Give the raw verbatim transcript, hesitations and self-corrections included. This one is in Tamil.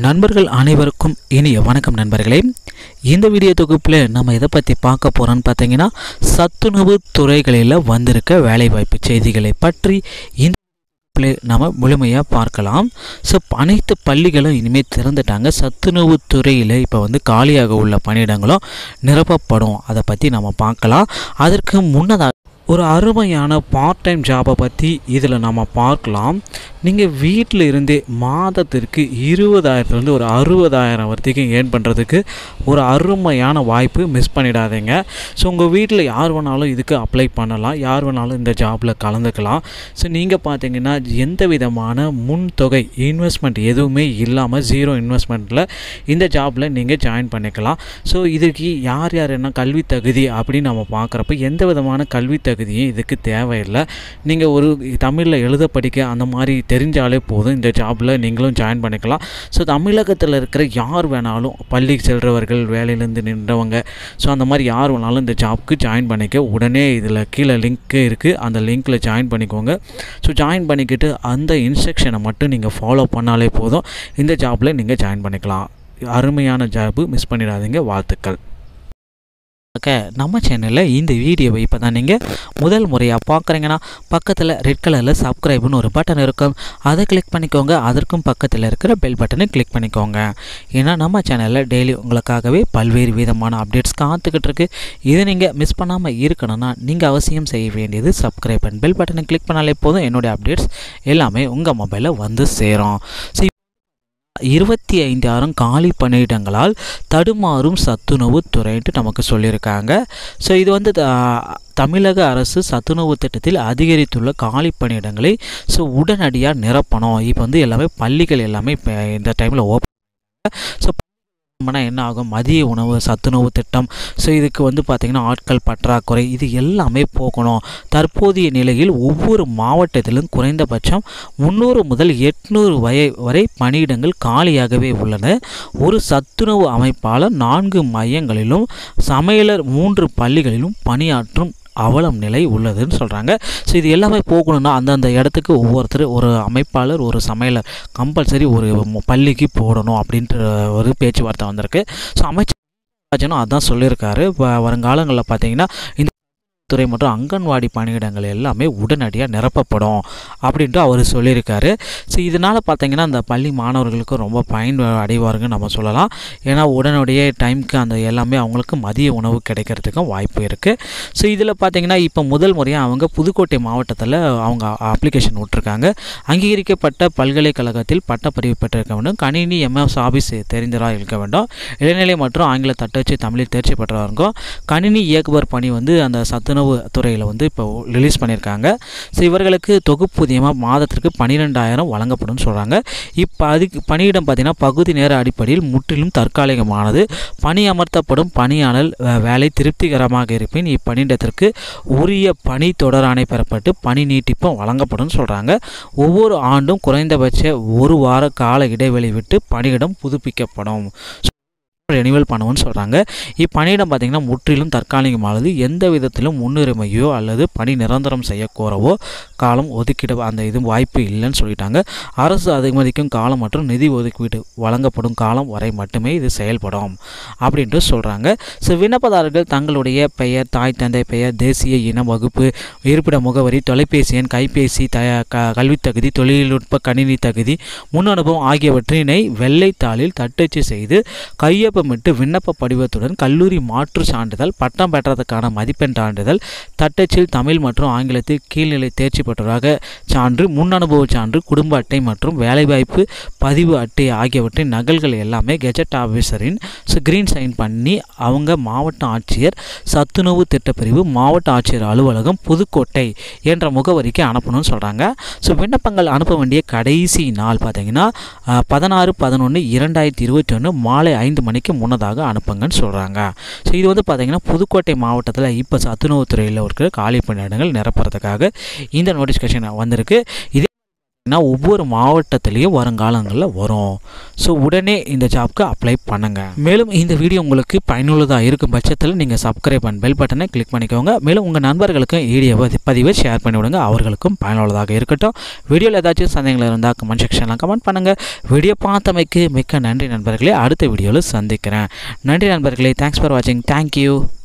நண்பர்கள் அனைவருக்கும் இனிய வணக்கம் நண்பர்களே. இந்த வீடியோ தொகுப்பில் நம்ம எதை பற்றி பார்க்க போகிறோன்னு பார்த்தீங்கன்னா, சத்துணவு துறைகளில் வந்திருக்க வேலைவாய்ப்பு செய்திகளை பற்றி இந்த நம்ம முழுமையாக பார்க்கலாம். ஸோ அனைத்து பள்ளிகளும் இனிமேல் திறந்துட்டாங்க. சத்துணவு துறையில் இப்போ வந்து காலியாக உள்ள பணியிடங்களும் நிரப்பப்படும். அதை பற்றி நம்ம பார்க்கலாம். அதற்கு முன்னதாக ஒரு அருமையான பார்ட் டைம் ஜாபை பற்றி இதில் நம்ம பார்க்கலாம். நீங்கள் வீட்டில் இருந்தே மாதத்திற்கு இருபதாயிரத்துலேருந்து ஒரு அறுபதாயிரம் வரைக்கும் ஏர்ன் பண்ணுறதுக்கு ஒரு அருமையான வாய்ப்பு. மிஸ் பண்ணிடாதீங்க. ஸோ உங்கள் வீட்டில் யார் வேணாலும் இதுக்கு அப்ளை பண்ணலாம், யார் வேணாலும் இந்த ஜாபில் கலந்துக்கலாம். ஸோ நீங்கள் பார்த்தீங்கன்னா எந்த விதமான முன் தொகை இன்வெஸ்ட்மெண்ட் எதுவுமே இல்லாமல் ஜீரோ இன்வெஸ்ட்மெண்ட்டில் இந்த ஜாபில் நீங்கள் ஜாயின் பண்ணிக்கலாம். ஸோ இதுக்கு யார் யார் என்ன கல்வி தகுதி அப்படின்னு நம்ம பார்க்குறப்ப எந்த விதமான கல்வி தகுதியும் இதுக்கு தேவையில்லை. நீங்கள் ஒரு தமிழில் எழுத படிக்க அந்த மாதிரி தெரிஞ்சாலே போதும், இந்த ஜாபில் நீங்களும் ஜாயின் பண்ணிக்கலாம். ஸோ தமிழகத்தில் இருக்கிற யார் வேணாலும், பள்ளி செல்றவர்கள், வேலையிலேருந்து நின்றவங்க, ஸோ அந்த மாதிரி யார் வேணாலும் இந்த ஜாப்க்கு ஜாயின் பண்ணிக்க உடனே இதில் கீழே லிங்க்கு இருக்குது, அந்த லிங்க்கில் ஜாயின் பண்ணிக்கோங்க. ஸோ ஜாயின் பண்ணிக்கிட்டு அந்த இன்ஸ்ட்ரக்ஷனை மட்டும் நீங்கள் ஃபாலோ பண்ணாலே போதும், இந்த ஜாபில் நீங்கள் ஜாயின் பண்ணிக்கலாம். அருமையான ஜாப்பு, மிஸ் பண்ணிடாதீங்க. வாழ்த்துக்கள். நம்ம சேனலில் இந்த வீடியோவை இப்போ தான் நீங்கள் முதல் முறையாக பார்க்குறீங்கன்னா பக்கத்தில் ரெட் கலரில் சப்ஸ்கிரைப்னு ஒரு பட்டன் இருக்கும், அதை கிளிக் பண்ணிக்கோங்க. அதற்கும் பக்கத்தில் இருக்கிற பெல் பட்டனை கிளிக் பண்ணிக்கோங்க. ஏன்னா நம்ம சேனலில் டெய்லி உங்களுக்காகவே பல்வேறு விதமான அப்டேட்ஸ் காத்துக்கிட்டு இருக்கு. இதை நீங்கள் மிஸ் பண்ணாமல் இருக்கணும்னா நீங்கள் அவசியம் செய்ய வேண்டியது சப்ஸ்கிரைப் அண்ட் பெல் பட்டனை கிளிக் பண்ணாலே போதும், என்னுடைய அப்டேட்ஸ் எல்லாமே உங்கள் மொபைலில் வந்து சேரும். ஸோ இருபத்தி ஐந்தாயிரம் காலி பணியிடங்களால் தடுமாறும் சத்துணவு துறைன்ட்டு நமக்கு சொல்லியிருக்காங்க. ஸோ இது வந்து தமிழக அரசு சத்துணவு திட்டத்தில் அதிகரித்துள்ள காலி பணியிடங்களை ஸோ உடனடியாக நிரப்பணும். இப்போ வந்து எல்லாமே பள்ளிகள் எல்லாமே இப்போ இந்த டைமில் ஓப்பன். ஸோ என்ன ஆகும், மதிய உணவு சத்துணவு திட்டம், ஸோ இதுக்கு வந்து பார்த்திங்கன்னா ஆட்கள் பற்றாக்குறை, இது எல்லாமே போகணும். தற்போதைய நிலையில் ஒவ்வொரு மாவட்டத்திலும் குறைந்தபட்சம் முந்நூறு முதல் எட்நூறு வய வரை பணியிடங்கள் காலியாகவே உள்ளன. ஒரு சத்துணவு அமைப்பாளர் நான்கு மையங்களிலும் சமையலர் மூன்று பள்ளிகளிலும் பணியாற்றும் அவலம் நிலை உள்ளதுன்னு சொல்கிறாங்க. ஸோ இது எல்லாமே போகணுன்னா அந்தந்த இடத்துக்கு ஒவ்வொருத்தர், ஒரு அமைப்பாளர், ஒரு சமையலர் கம்பல்சரி ஒரு பள்ளிக்கு போடணும் அப்படின்ற ஒரு பேச்சுவார்த்தை வந்திருக்கு. ஸோ அமைச்சர் அதான் சொல்லியிருக்காரு. வருங்காலங்களில் பார்த்தீங்கன்னா இந்த துறை மற்றும் அங்கன்வாடி பணியிடங்கள் எல்லாமே உடனடியாக நிரப்பப்படும் அப்படின்ட்டு அவர் சொல்லியிருக்காரு. ஸோ இதனால் பார்த்தீங்கன்னா அந்த பள்ளி மாணவர்களுக்கு ரொம்ப பயன் அடைவாருங்க நம்ம சொல்லலாம். ஏன்னா உடனடியே டைமுக்கு அந்த எல்லாமே அவங்களுக்கு மதிய உணவு கிடைக்கிறதுக்கும் வாய்ப்பு இருக்குது. ஸோ இதில் பார்த்தீங்கன்னா இப்போ முதல் முறையாக அவங்க புதுக்கோட்டை மாவட்டத்தில் அவங்க அப்ளிகேஷன் விட்டுருக்காங்க. அங்கீகரிக்கப்பட்ட பல்கலைக்கழகத்தில் பட்டப்படிவு பெற்றிருக்க வேண்டும், கணினி எம்எஸ் ஆஃபீஸ் தெரிந்ததாக இருக்க வேண்டும், இளநிலை மற்றும் ஆங்கில தட்டச்சு தமிழில் தேர்ச்சி பெற்றவருக்கும் கணினி இயக்குபவர் பணி வந்து அந்த சத்து துறையில் வந்து இப்போ ரிலீஸ் பண்ணியிருக்காங்க. ஸோ இவர்களுக்கு தொகுப்பூதியமாக மாதத்திற்கு பன்னிரெண்டாயிரம் வழங்கப்படும் சொல்கிறாங்க. இப்போ அதுக்கு பணியிடம் பார்த்திங்கன்னா பகுதி நேர அடிப்படையில் முற்றிலும் தற்காலிகமானது. பணி அமர்த்தப்படும் பணியாளர் வேலை திருப்திகரமாக இருப்பின் இப்பணியிடத்திற்கு உரிய பணி தொடராணை பெறப்பட்டு பணி நீட்டிப்பும் வழங்கப்படும் சொல்கிறாங்க. ஒவ்வொரு ஆண்டும் குறைந்தபட்ச ஒரு வார கால இடைவெளி விட்டு பணியிடம் புதுப்பிக்கப்படும், ரெனிவல் பண்ணணும்னு சொல்கிறாங்க. இப்பணியிடம் பார்த்திங்கன்னா முற்றிலும் தற்காலிகமானது. எந்த விதத்திலும் முன்னுரிமையோ அல்லது பணி நிரந்தரம் செய்ய கோரவோ காலம் ஒதுக்கிட அந்த இது வாய்ப்பு இல்லைன்னு சொல்லிட்டாங்க. அரசு அனுமதிக்கும் காலம் மற்றும் நிதி ஒதுக்கீடு வழங்கப்படும் காலம் வரை மட்டுமே இது செயல்படும் அப்படின்ட்டு சொல்கிறாங்க. ஸோ விண்ணப்பதாரர்கள் தங்களுடைய பெயர், தாய் தந்தை பெயர், தேசிய இன, வகுப்பு, இருப்பிட முகவரி, தொலைபேசி எண், கைபேசி, த கல்வி தகுதி, தொழில்நுட்ப கணினி தகுதி, முன் அனுபவம் ஆகியவற்றினை வெள்ளைத்தாளில் தட்டச்சு செய்து கைய விட்டு விண்ணப்ப படிவத்துடன் கல்லூரி மாற்று சான்றிதழ், பட்டம் பெற்றதற்கான மதிப்பெண் சான்றிதழ், தட்டச்சில் தமிழ் மற்றும் ஆங்கிலத்தில் கீழ்நிலை தேர்ச்சி பெற்றதாக சான்று, முன் அனுபவ சான்று, குடும்ப அட்டை மற்றும் வேலைவாய்ப்பு பதிவு அட்டை ஆகியவற்றின் நகல்கள் எல்லாமே கெஜெட் ஆஃபீஸரின் கிரீன் சைன் பண்ணி அவங்க மாவட்ட ஆட்சியர் சத்துணவு திட்டப்பிரிவு, மாவட்ட ஆட்சியர் அலுவலகம், புதுக்கோட்டை என்ற முகவரிக்கு அனுப்பணும்னு சொல்கிறாங்க. ஸோ விண்ணப்பங்கள் அனுப்ப வேண்டிய கடைசி நாள் பார்த்தீங்கன்னா பதினாறு பதினொன்று இரண்டாயிரத்தி இருபத்தி ஒன்று மாலை ஐந்து மணிக்கு முன்னதாக அனுப்புங்கன்னு சொல்கிறாங்க. ஸோ இது வந்து பார்த்தீங்கன்னா புதுக்கோட்டை மாவட்டத்தில் இப்போ சத்துணவுத்துறையில் இருக்கிற காலி பணியிடங்கள் நிரப்புறதுக்காக இந்த நோட்டிஃபிகேஷன் வந்திருக்கு. இதே ஒவ்வொரு மாவட்டத்திலையும் வருங்காலங்களில் வரும். ஸோ உடனே இந்த ஜாப்க்கு அப்ளை பண்ணுங்கள். மேலும் இந்த வீடியோ உங்களுக்கு பயனுள்ளதாக இருக்கும் பட்சத்தில் நீங்கள் சப்ஸ்கிரைப் அண்ட் பெல் பட்டனை கிளிக் பண்ணிக்கோங்க. மேலும் உங்கள் நண்பர்களுக்கும் வீடியோ பதிவை ஷேர் பண்ணிவிடுங்க, அவர்களுக்கும் பயனுள்ளதாக இருக்கட்டும். வீடியோவில் ஏதாச்சும் சந்தேகங்கள் இருந்தால் கமெண்ட் செக்ஷனில் கமெண்ட் பண்ணுங்கள். வீடியோ பார்த்தமைக்கு மிக்க நன்றி நண்பர்களே. அடுத்த வீடியோவில் சந்திக்கிறேன். நன்றி நண்பர்களே. தேங்க்ஸ் ஃபார் வாட்சிங். தேங்க்யூ.